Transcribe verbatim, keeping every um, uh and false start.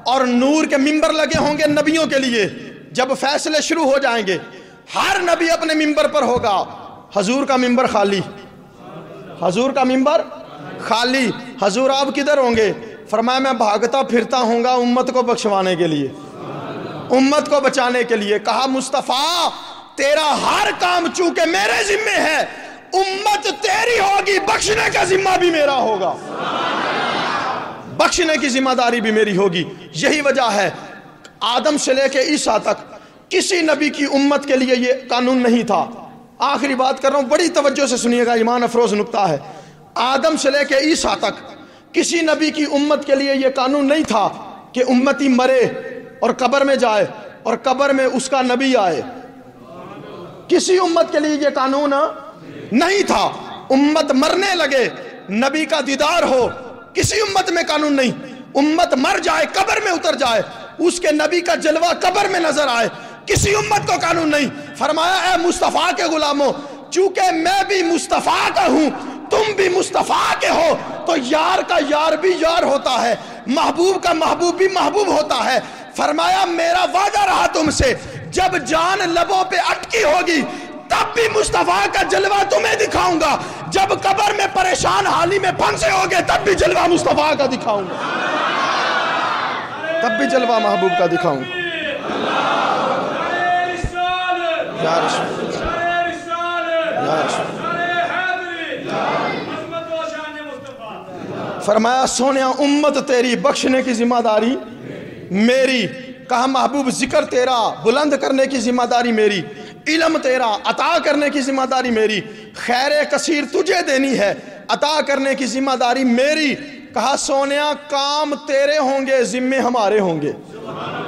اور نور کے ممبر لگے ہوں گے نبیوں کے لیے. جب فیصلے شروع ہو جائیں گے ہر نبی اپنے ممبر پر ہوگا. حضور کا ممبر خالی, حضور کا ممبر خالی. حضور آپ کدھر ہوں گے؟ فرمایا میں بھاگتا پھرتا ہوں گا امت کو بخشوانے کے لیے, امت کو بچانے کے لیے. کہا مصطفیٰ تیرا ہر کام چونکہ میرے ذمے ہے, امت تیری ہوگی, بخشنے کا ذمہ بھی میرا ہوگا, بخشنے کی ذمہ داری بھی میری ہوگی. یہی وجہ ہے آدم سے لے کے عیسیٰ تک کسی نبی کی امت کے لیے یہ قانون نہیں تھا. آخری بات کر رہا ہوں, بڑی توجہ سے سنیے گا, ایمان افروز نکتہ ہے. آدم سے لے کے عیسیٰ تک کسی نبی کی امت کے لیے یہ قانون نہیں تھا کہ امتی مرے اور قبر میں جائے اور قبر میں اس کا نبی آئے. کسی امت کے لیے یہ قانون نہیں تھا. امت مرنے لگے نبی کا دیدار ہو, کسی امت میں قانون نہیں. امت مر جائے قبر میں اتر جائے اس کے نبی کا جلوہ قبر میں نظر آئے, کسی امت کو قانون نہیں. فرمایا اے مصطفیٰ کے غلاموں, چونکہ میں بھی مصطفیٰ کا ہوں تم بھی مصطفیٰ کے ہو, تو یار کا یار بھی یار ہوتا ہے, محبوب کا محبوب بھی محبوب ہوتا ہے. فرمایا میرا وعدہ رہا تم سے, جب جان لبوں پہ اٹکی ہوگی تب بھی مصطفیٰ کا جلوہ تمہیں دکھاؤں گا, جب قبر میں پریشان حالی میں پھنسے ہوگے تب بھی جلوہ مصطفیٰ کا دکھاؤں گا, تب بھی جلوہ محبوب کا دکھاؤں گا. یا رسول یا رسول. فرمایا سونیا امت تیری, بخشنے کی ذمہ داری میری. کہا محبوب ذکر تیرا بلند کرنے کی ذمہ داری میری, علم تیرا عطا کرنے کی ذمہ داری میری, خیر کثیر تجھے دینی ہے عطا کرنے کی ذمہ داری میری. کہا سونیا کام تیرے ہوں گے ذمے ہمارے ہوں گے.